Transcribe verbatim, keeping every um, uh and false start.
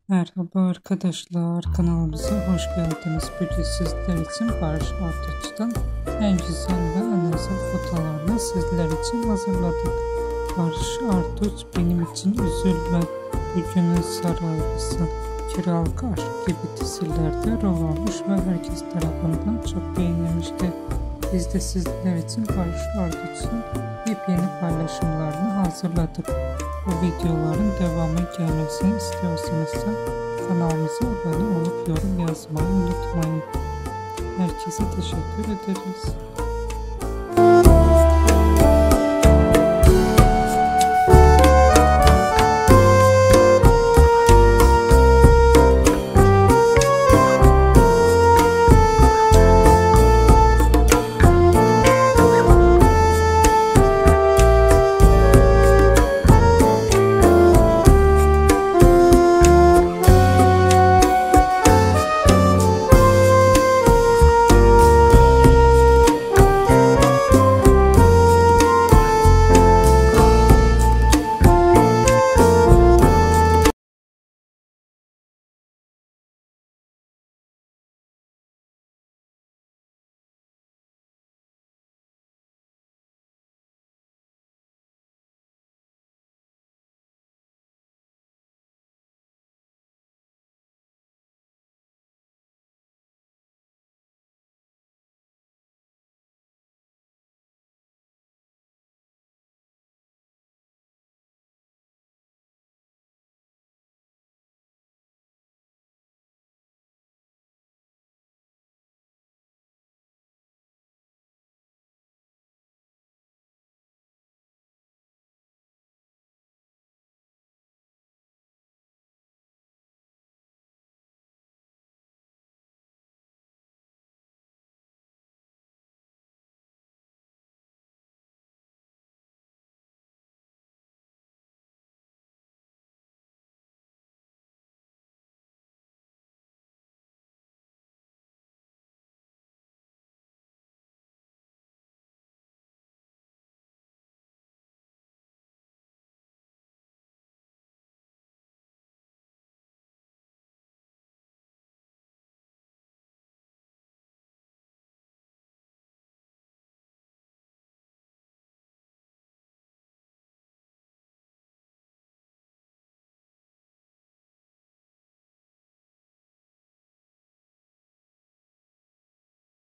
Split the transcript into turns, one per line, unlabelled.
Merhaba arkadaşlar, kanalımıza hoş geldiniz. Bugün sizler için Barış Arduç'tan en güzel ve en özel fotolarını sizler için hazırladık. Barış Arduç benim için üzülme, bugünün saraylısı, kiralık aşk gibi dizilerde rol almış ve herkes tarafından çok beğenilmişti. Biz de sizler için Barış Arduç'un yepyeni paylaşımlarını hazırladık. Bu videoların devamı gelmesini istiyorsanız kanalımıza abone olup yorum yazmayı unutmayın. Herkese teşekkür ederiz.